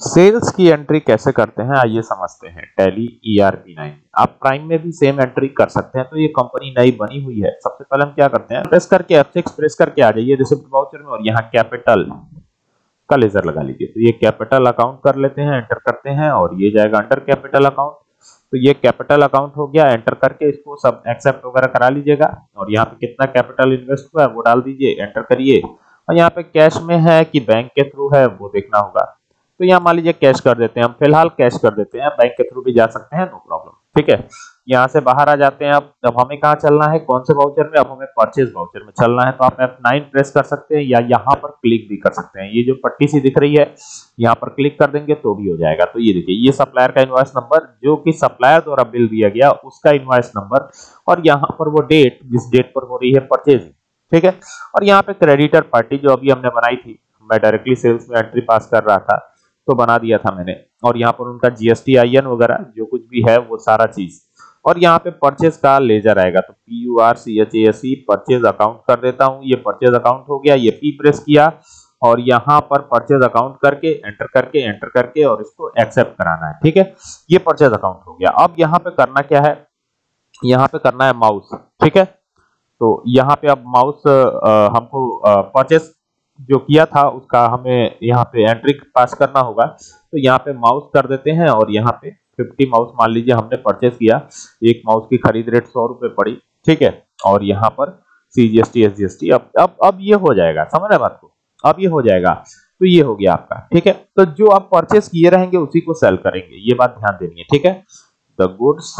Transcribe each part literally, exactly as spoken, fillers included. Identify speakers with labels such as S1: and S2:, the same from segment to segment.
S1: Sales की entry कैसे करते हैं आइए समझते हैं। Tally E R P nine आप प्राइम में भी सेम एंट्री कर सकते हैं। तो ये कंपनी नई बनी हुई है। सबसे पहले हम क्या करते हैं, प्रेस करके एफ सिक्स प्रेस करके आ जाइए रिसिप्ट वाउचर में और यहाँ कैपिटल का लेजर लगा लीजिए। तो ये कैपिटल अकाउंट कर लेते हैं, एंटर करते हैं और ये जाएगा अंडर कैपिटल अकाउंट। तो ये कैपिटल अकाउंट हो गया, एंटर करके इसको सब एक्सेप्ट वगैरह करा लीजिएगा और यहाँ पे कितना कैपिटल इन्वेस्ट हुआ है वो डाल दीजिए, एंटर करिए। और यहाँ पे कैश में है कि बैंक के थ्रू है वो देखना होगा। तो यहाँ मान लीजिए कैश कर देते हैं, हम फिलहाल कैश कर देते हैं, बैंक के थ्रू भी जा सकते हैं, नो प्रॉब्लम। ठीक है, यहाँ से बाहर आ जाते हैं। अब अब हमें कहाँ चलना है, कौन से वाउचर में, अब हमें परचेज वाउचर में चलना है। तो आप एफ नाइन प्रेस कर सकते हैं या यहाँ पर क्लिक भी कर सकते हैं। ये जो पट्टी सी दिख रही है यहाँ पर क्लिक कर देंगे तो भी हो जाएगा। तो ये देखिए, ये सप्लायर का इनवॉइस नंबर जो कि सप्लायर द्वारा बिल दिया गया उसका इनवॉइस नंबर और यहाँ पर वो डेट जिस डेट पर हो रही है परचेज। ठीक है, और यहाँ पे क्रेडिटर पार्टी जो अभी हमने बनाई थी, मैं डायरेक्टली सेल्स में एंट्री पास कर रहा था तो बना दिया था मैंने। और यहाँ पर उनका जीएसटी आईएन वगैरह जो कुछ भी है वो सारा चीज। और यहाँ पे परचेज का लेजर आएगा तो P U R C H A S E purchase account कर देता हूँ। ये परचेज अकाउंट हो गया, ये पी प्रेस किया और यहाँ पर परचेज अकाउंट करके एंटर करके एंटर करके और इसको एक्सेप्ट कराना है। ठीक है, ये परचेज अकाउंट हो गया। अब यहाँ पे करना क्या है, यहाँ पे करना है माउस। ठीक है, तो यहाँ पे अब माउस हमको परचेज जो किया था उसका हमें यहाँ पे एंट्री पास करना होगा। तो यहाँ पे माउस कर देते हैं और यहाँ पे फिफ्टी माउस मान लीजिए हमने परचेज किया, एक माउस की खरीद रेट सौ रुपए पड़ी। ठीक है, और यहाँ पर सीजीएसटी एसजीएसटी अब अब अब ये हो जाएगा, समझ रहे बात को, अब ये हो जाएगा। तो ये हो गया आपका। ठीक है, तो जो आप परचेज किए रहेंगे उसी को सेल करेंगे, ये बात ध्यान देनी है। ठीक है, the goods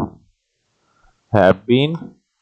S1: have been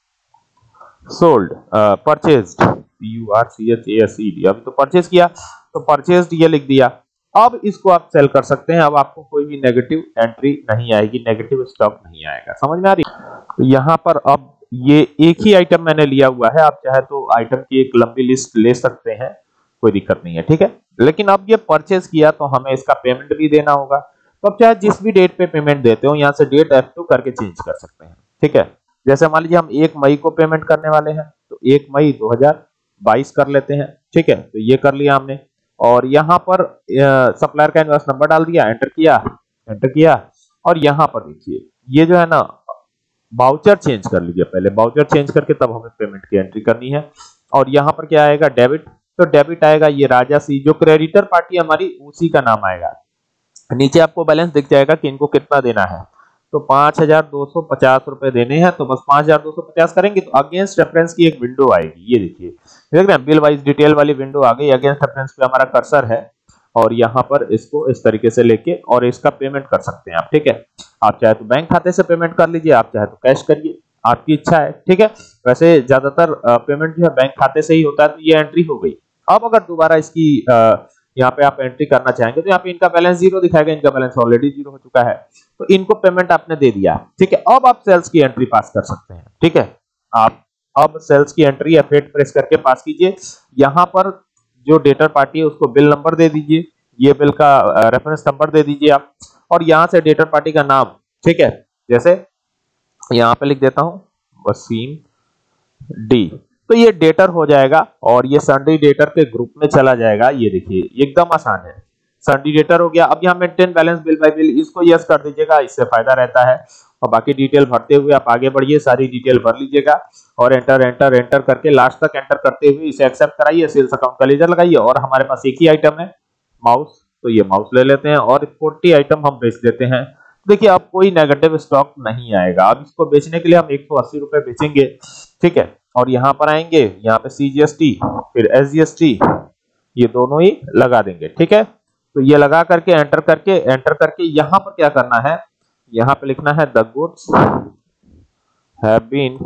S1: sold purchased U R C H A S E D, अभी तो परचेज किया तो परचेज्ड ये लिख दिया। अब इसको आप सेल कर सकते हैं। अब आपको कोई भी नेगेटिव एंट्री नहीं आएगी, नेगेटिव स्टॉक नहीं आएगा। समझ में आ रही है? तो यहाँ पर अब ये एक ही आइटम मैंने लिया हुआ है, आप चाहे तो आइटम की एक लंबी लिस्ट ले सकते हैं, कोई दिक्कत नहीं है। ठीक है, लेकिन अब ये परचेज किया तो हमें इसका पेमेंट भी देना होगा। तो अब चाहे जिस भी डेट पे पेमेंट देते हो यहाँ से डेट एफ टू करके चेंज कर सकते हैं। ठीक है, जैसे मान लीजिए हम एक मई को पेमेंट करने वाले हैं तो एक मई दो हजार बाईस कर लेते हैं। ठीक है, तो ये कर लिया हमने और यहाँ पर सप्लायर का इनवॉइस नंबर डाल दिया, एंटर किया एंटर किया और यहाँ पर देखिए ये जो है ना वाउचर चेंज कर लीजिए पहले, वाउचर चेंज करके तब हमें पेमेंट की एंट्री करनी है। और यहाँ पर क्या आएगा, डेबिट, तो डेबिट आएगा ये राजा सी, जो क्रेडिटर पार्टी हमारी उसी का नाम आएगा। नीचे आपको बैलेंस दिख जाएगा कि इनको कितना देना है। तो पांच हजार दो सौ पचास रुपए देने हैं तो बस पांच हजार दो सौ पचास करेंगे। तो अगेंस्ट रेफरेंस की एक विंडो आएगी, ये देखिए, देख रहे हैं बिल वाइज डिटेल वाली विंडो आ गई। अगेंस्ट रेफरेंस पे हमारा कर्सर है और यहाँ पर इसको इस तरीके से लेके और इसका पेमेंट कर सकते हैं आप। ठीक है, आप चाहे तो बैंक खाते से पेमेंट कर लीजिए, आप चाहे तो कैश करिए, आपकी इच्छा है। ठीक है, वैसे ज्यादातर पेमेंट जो है बैंक खाते से ही होता है। तो ये एंट्री हो गई। अब अगर दोबारा इसकी यहाँ पे आप एंट्री करना चाहेंगे तो यहाँ पे इनका बैलेंस जीरो दिखाएगा, इनका बैलेंस ऑलरेडी जीरो हो चुका है। तो इनको पेमेंट आपने दे दिया। ठीक है, अब आप सेल्स की एंट्री पास कर सकते हैं। ठीक है, आप अब सेल्स की एंट्री एफ एट प्रेस करके पास कीजिए। यहाँ पर जो डेटर पार्टी है उसको बिल नंबर दे दीजिए, ये बिल का रेफरेंस नंबर दे दीजिए आप और यहाँ से डेटर पार्टी का नाम। ठीक है, जैसे यहाँ पे लिख देता हूँ वसीम डी, तो ये डेटर हो जाएगा और ये सन्डी डेटर के ग्रुप में चला जाएगा। ये देखिए एकदम आसान है, सन्डी डेटर हो गया। अब यहाँ maintain balance bill by bill, इसको यस कर दीजिएगा, इससे फायदा रहता है। और बाकी डिटेल भरते हुए आप आगे बढ़िए, सारी डिटेल भर लीजिएगा और एंटर एंटर एंटर करके लास्ट तक एंटर करते हुए इसे एक्सेप्ट कराइए, सेल्स अकाउंट का लेजर लगाइए। और हमारे पास एक ही आइटम है माउस, तो ये माउस ले लेते हैं और चालीस आइटम हम बेच देते हैं। देखिए अब कोई नेगेटिव स्टॉक नहीं आएगा। अब इसको बेचने के लिए हम एक सौ अस्सी रुपए बेचेंगे। ठीक है, और यहाँ पर आएंगे, यहाँ पे सीजीएसटी फिर एसजीएसटी ये दोनों ही लगा देंगे। ठीक है, तो ये लगा करके एंटर करके एंटर करके यहाँ पर क्या करना है, यहाँ पे लिखना है the goods have been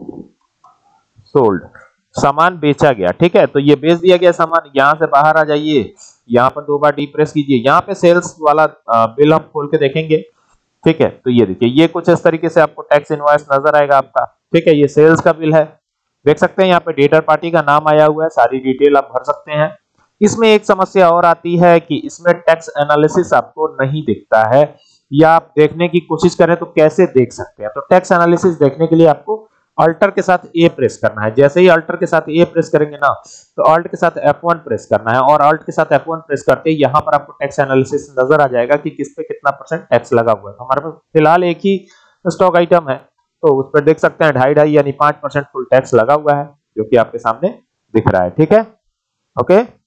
S1: sold, सामान बेचा गया। ठीक है, तो ये बेच दिया गया सामान। यहाँ से बाहर आ जाइए, यहाँ पर दो बार डी प्रेस कीजिए, यहाँ पे सेल्स वाला बिल हम खोल के देखेंगे। ठीक है, तो ये देखिए ये कुछ इस तरीके से आपको टैक्स इनवॉइस नजर आएगा आपका। ठीक है, ये सेल्स का बिल है, देख सकते हैं यहाँ पे डेटर पार्टी का नाम आया हुआ है, सारी डिटेल आप भर सकते हैं। इसमें एक समस्या और आती है कि इसमें टैक्स एनालिसिस आपको नहीं दिखता है, या आप देखने की कोशिश करें तो कैसे देख सकते हैं। तो टैक्स एनालिसिस देखने के लिए आपको अल्टर के साथ ए प्रेस करना है। जैसे ही अल्टर के साथ ए प्रेस करेंगे ना, तो अल्ट के साथ एफ वन प्रेस करना है, और अल्ट के साथ एफ वन प्रेस करते ही यहाँ पर आपको टैक्स एनालिसिस नजर आ जाएगा कि किस पे कितना परसेंट टैक्स लगा हुआ है। हमारे पास फिलहाल एक ही स्टॉक आइटम है, तो उस पर देख सकते हैं ढाई ढाई यानी पांच परसेंट फुल टैक्स लगा हुआ है, जो कि आपके सामने दिख रहा है। ठीक है, ओके।